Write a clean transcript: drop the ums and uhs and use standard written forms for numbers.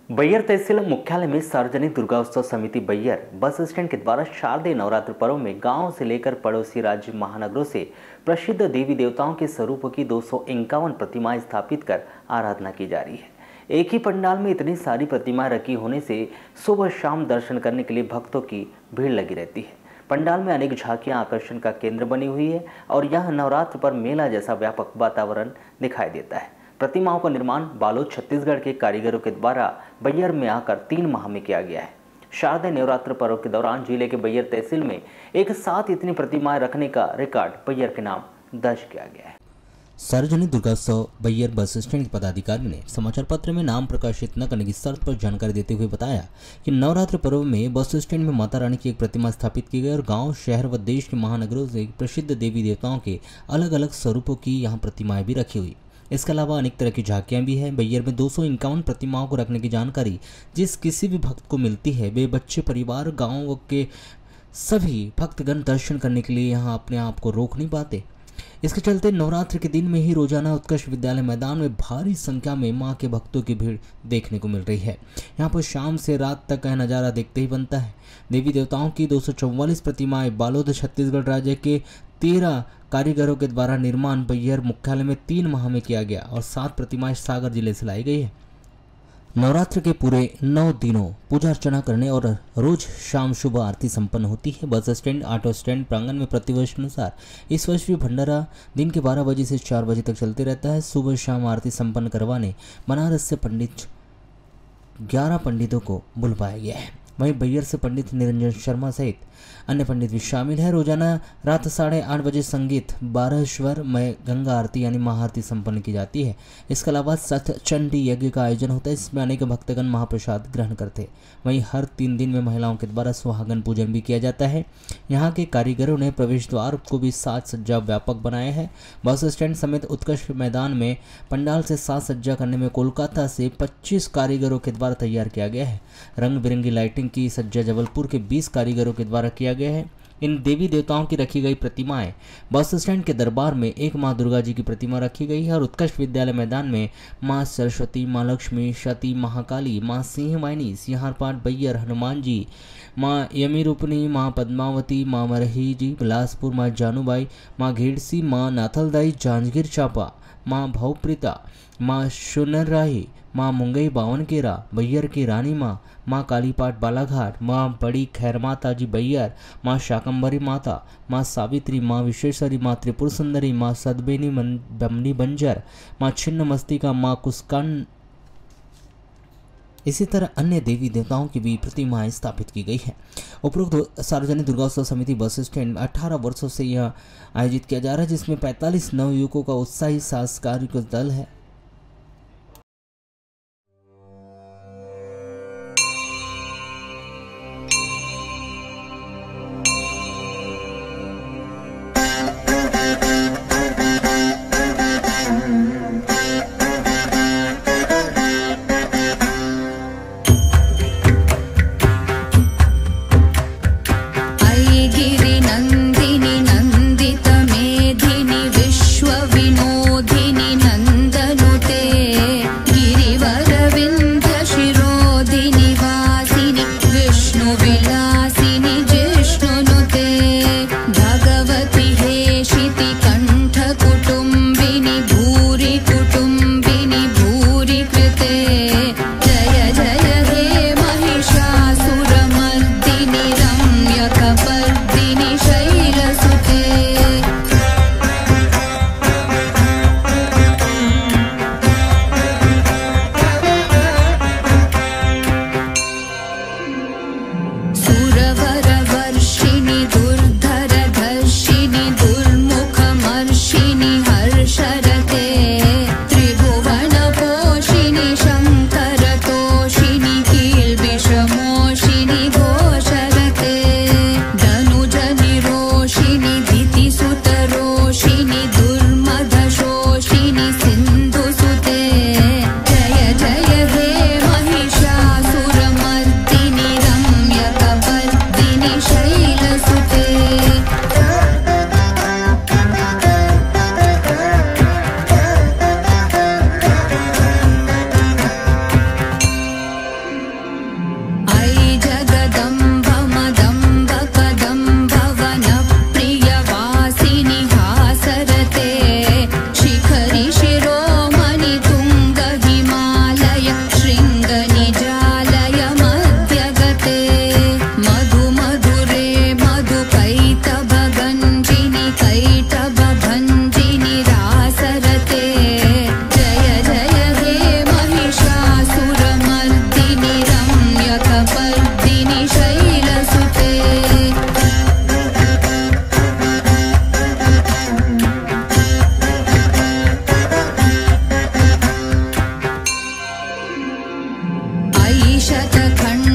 बैयर तहसील मुख्यालय में सार्वजनिक दुर्गा उत्सव समिति बैयर बस स्टैंड के द्वारा शारदीय नवरात्र पर्व में गांव से लेकर पड़ोसी राज्य महानगरों से प्रसिद्ध देवी देवताओं के स्वरूपों की 251 प्रतिमाएं स्थापित कर आराधना की जा रही है। एक ही पंडाल में इतनी सारी प्रतिमाएं रखी होने से सुबह शाम दर्शन करने के लिए भक्तों की भीड़ लगी रहती है। पंडाल में अनेक झांकियां आकर्षण का केंद्र बनी हुई है और यह नवरात्र पर मेला जैसा व्यापक वातावरण दिखाई देता है। प्रतिमाओं का निर्माण बालोद छत्तीसगढ़ के कारीगरों के द्वारा बैयर में आकर 3 माह में किया गया है। शारदीय नवरात्र पर्व के दौरान जिले के बैयर तहसील में एक साथ इतनी प्रतिमाएं रखने का रिकॉर्ड बैयर के नाम दर्ज किया गया है। सार्वजनिक दुर्गोत्सव बैयर बस स्टैंड के पदाधिकारी ने समाचार पत्र में नाम प्रकाशित न करने की शर्त पर जानकारी देते हुए बताया कि नवरात्र पर्व में बस स्टैंड में माता रानी की एक प्रतिमा स्थापित की गई और गांव, शहर व देश के महानगरों से प्रसिद्ध देवी देवताओं के अलग अलग स्वरूपों की यहां प्रतिमाएं भी रखी हुई। इसके अलावा अनेक तरह की झांकियां भी हैं। बैयर में 251 प्रतिमाओं को रखने की जानकारी जिस किसी भी भक्त को मिलती है वे बच्चे, परिवार, गाँव के सभी भक्तगण दर्शन करने के लिए यहाँ अपने आप को रोक नहीं पाते। इसके चलते नवरात्र के दिन में ही रोजाना उत्कर्ष विद्यालय मैदान में भारी संख्या में मां के भक्तों की भीड़ देखने को मिल रही है। यहाँ पर शाम से रात तक का नज़ारा देखते ही बनता है। देवी देवताओं की 244 प्रतिमाएं बालोद छत्तीसगढ़ राज्य के 13 कारीगरों के द्वारा निर्माण बैयर मुख्यालय में 3 माह में किया गया और 7 प्रतिमाएं सागर जिले से लाई गई है। नवरात्र के पूरे 9 दिनों पूजा अर्चना करने और रोज शाम शुभ आरती संपन्न होती है। बस स्टैंड, ऑटो स्टैंड प्रांगण में प्रतिवर्ष अनुसार इस वर्ष भी भंडारा दिन के 12 बजे से 4 बजे तक चलते रहता है। सुबह शाम आरती संपन्न करवाने बनारस से 11 पंडितों को बुलवाया गया है। वहीं बैयर से पंडित निरंजन शर्मा सहित अन्य पंडित भी शामिल है। रोजाना रात 8:30 बजे संगीत 12 स्वर में गंगा आरती यानी महाआरती संपन्न की जाती है। इसके अलावा सत चंडी यज्ञ का आयोजन होता है, इसमें अनेक भक्तगण महाप्रसाद ग्रहण करते हैं। वहीं हर 3 दिन में महिलाओं के द्वारा सुहागन पूजन भी किया जाता है। यहाँ के कारीगरों ने प्रवेश द्वार को भी साज सज्जा व्यापक बनाया है। बस स्टैंड समेत उत्कर्ष मैदान में पंडाल से साज सज्जा करने में कोलकाता से 25 कारीगरों के द्वारा तैयार किया गया है। रंग बिरंगी लाइटिंग की सज्जा जबलपुर के 20 कारीगरों के द्वारा किया गया है। इन देवी देवताओं की रखी गई प्रतिमाएं बस स्टैंड के दरबार में एक मां दुर्गा जी की प्रतिमा रखी गई है और उत्कर्ष विद्यालय मैदान में मां सरस्वती, मां लक्ष्मी, सती, महाकाली, मां सिंह वाहिनी, सिंहारपाट, बैयर, हनुमान जी, मां यमी रूपनी, मां पद्मावती, मां मरही जी, बिलासपुर, मां जानूबाई, मां घेड़सी, मां नाथलदाई, जांजगीर चांपा, मां भवप्रीता, मां सुनरराही, मां मुंगई बावनकेरा, बैयर की रानी मां कालीपाट बालाघाट, मां बड़ी खैर माता जी बैयर, मां शाकंभरी माता, मां सावित्री, मां विश्वेश्वरी, मां त्रिपुर सुंदरी, मां सदबेनी बमनी बंजर, मां छिन्न मस्तिका, मां कुस्कान, इसी तरह अन्य देवी देवताओं की भी प्रतिमाएं स्थापित की गई है। उपरोक्त सार्वजनिक दुर्गोत्सव समिति बस स्टैंड में 18 वर्षों से यह आयोजित किया जा रहा है, जिसमें 45 नवयुवकों का उत्साही सांस्कृतिक दल है। गिरिनन्दिनि नन्दित मेधिनि विश्वविनोदिनि नन्दन शतखण्ड